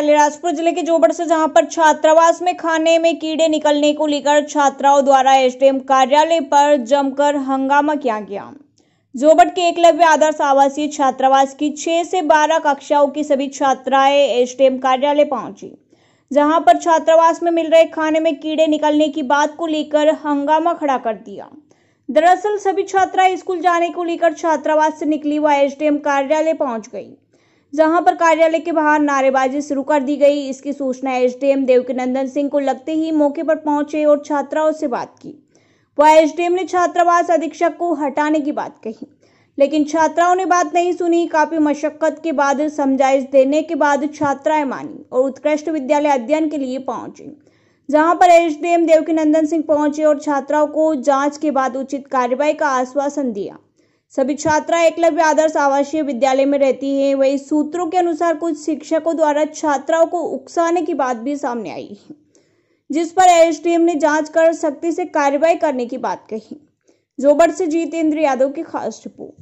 अलीराजपुर जिले के जोबड़ से, जहां पर छात्रावास में खाने में कीड़े निकलने को लेकर छात्राओं द्वारा एसडीएम कार्यालय पर जमकर हंगामा किया गया। जोबड़ के एकलव्य आदर्श आवासीय छात्रावास की 6 से 12 कक्षाओं की सभी छात्राएं एसडीएम कार्यालय पहुंची, जहां पर छात्रावास में मिल रहे खाने में कीड़े निकलने की बात को लेकर हंगामा खड़ा कर दिया। दरअसल सभी छात्राएं स्कूल जाने को लेकर छात्रावास से निकली व एसडीएम कार्यालय पहुंच गई, जहां पर कार्यालय के बाहर नारेबाजी शुरू कर दी गई। इसकी सूचना एसडीएम देवकीनंदन सिंह को लगते ही मौके पर पहुंचे और छात्राओं से बात की। वह एसडीएम ने छात्रावास अधीक्षक को हटाने की बात कही, लेकिन छात्राओं ने बात नहीं सुनी। काफी मशक्कत के बाद समझाइश देने के बाद छात्राएं मानी और उत्कृष्ट विद्यालय अध्ययन के लिए पहुंची, जहां पर एसडीएम देवकीनंदन सिंह पहुंचे और छात्राओं को जांच के बाद उचित कार्रवाई का आश्वासन दिया। सभी छात्रा एकलव्य आदर्श आवासीय विद्यालय में रहती हैं। वही सूत्रों के अनुसार कुछ शिक्षकों द्वारा छात्राओं को उकसाने की बात भी सामने आई है, जिस पर एसडीएम ने जांच कर सख्ती से कार्रवाई करने की बात कही। जोबड़ से जितेंद्र यादव की खास रिपोर्ट।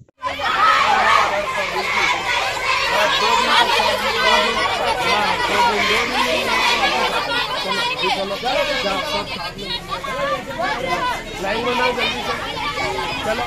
लाइन बनाओ जल्दी से, चलो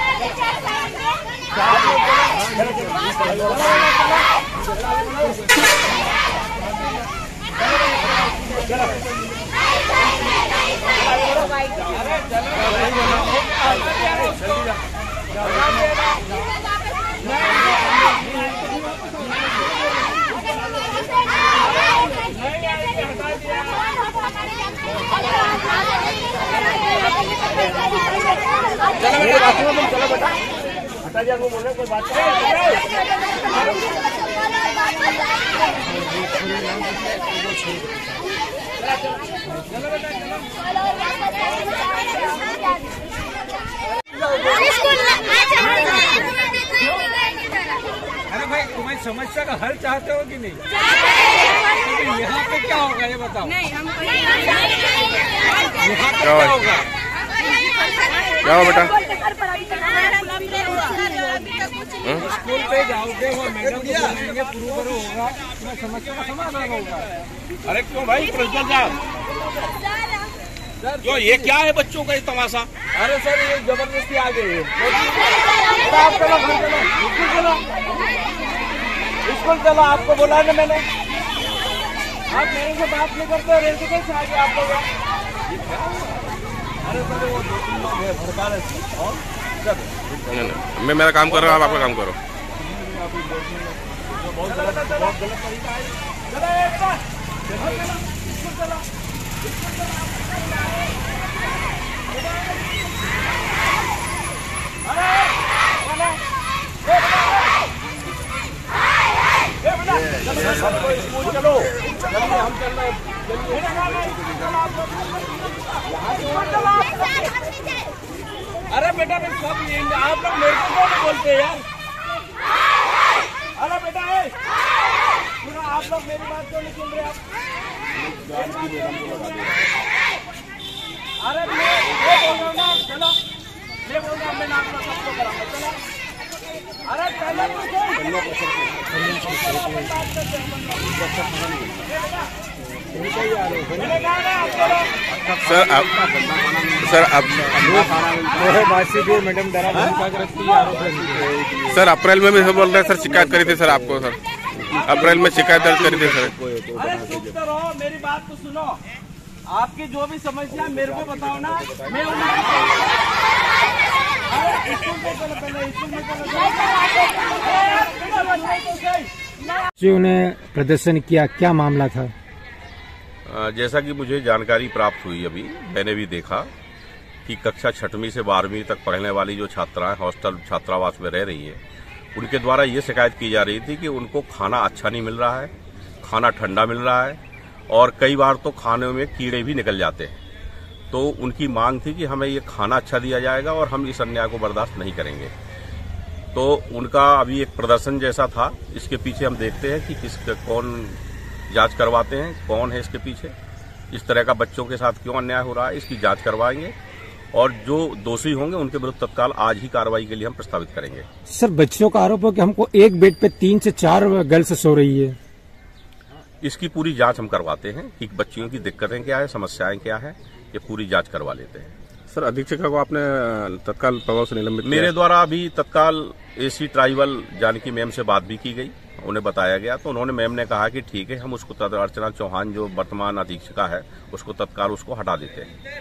चलो बेटा, हटा दिया वो बोले कोई बात अरे भाई, तुम्हारी समस्या का हल चाहते हो कि नहीं? यहाँ पे क्या होगा ये बताओ। यहाँ पे क्या होगा? क्या हो बेटा? स्कूल पे जाओगे, वो मैडम बोलेंगे प्रूव करो होगा, समस्या का समाधान होगा। अरे क्यों भाई प्रिंसिपल साहब, जो ये क्या है बच्चों का ये तमाशा? अरे सर, ये जबरदस्ती आ गई है। आप चलो, घर चलो, स्कूल चलो, स्कूल चलो। आपको बोला ना मैंने, आप मेरे से बात नहीं करते, रेल से कैसे आ गए आप लोग? अरे सर, वो 2-3 लोग है भड़का रहे और नहीं, मैं मेरा काम कर रहा हूँ, आप आपका काम करो। बहुत गलत तरीका है। स्कूल चलो, हम चल रहे हैं। अरे बेटा, मैं सब आप लोग मेरे को कौन बोलते हैं यार? अरे बेटा, आप लोग मेरी बात क्यों नहीं सुन रहे? आप अरे मैं बोल रहा हूँ ना, चलो, मैं बोल रहा हूँ, मैं आपका सबको कराऊंगा। चलो, अरे मैडम डरा सर, अप्रैल में भी बोल रहे हैं सर, शिकायत करी थी सर आपको। सर अप्रैल में शिकायत दर्ज करी थी सर। मेरी बात तो सुनो, आपकी जो भी समस्या मेरे को बताओ ना, मैं उन्हें प्रदर्शन किया, क्या मामला था? जैसा कि मुझे जानकारी प्राप्त हुई, अभी मैंने भी देखा कि कक्षा 6वीं से 12वीं तक पढ़ने वाली जो छात्राएं हॉस्टल छात्रावास में रह रही है, उनके द्वारा ये शिकायत की जा रही थी कि उनको खाना अच्छा नहीं मिल रहा है, खाना ठंडा मिल रहा है और कई बार तो खाने में कीड़े भी निकल जाते हैं। तो उनकी मांग थी कि हमें ये खाना अच्छा दिया जाएगा और हम इस अन्याय को बर्दाश्त नहीं करेंगे। तो उनका अभी एक प्रदर्शन जैसा था, इसके पीछे हम देखते हैं कि कौन जांच करवाते हैं, कौन है इसके पीछे, इस तरह का बच्चों के साथ क्यों अन्याय हो रहा है, इसकी जांच करवाएंगे और जो दोषी होंगे उनके विरुद्ध तत्काल आज ही कार्रवाई के लिए हम प्रस्तावित करेंगे। सर, बच्चों का आरोप है कि हमको एक बेड पे 3 से 4 गर्ल्स सो रही है। इसकी पूरी जांच हम करवाते हैं कि बच्चियों की दिक्कतें क्या है, समस्याएं क्या है, ये पूरी जांच करवा लेते हैं। सर, अधीक्षिका को आपने तत्काल प्रभाव से निलंबित किया? मेरे द्वारा अभी तत्काल एसी ट्राइबल जानकी मैम से बात भी की गई, उन्हें बताया गया, तो उन्होंने मैम ने कहा कि ठीक है, हम उसको अर्चना चौहान जो वर्तमान अधीक्षिका है उसको तत्काल उसको हटा देते हैं।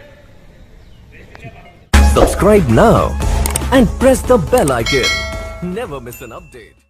Subscribe now and press the bell icon. Never miss an update.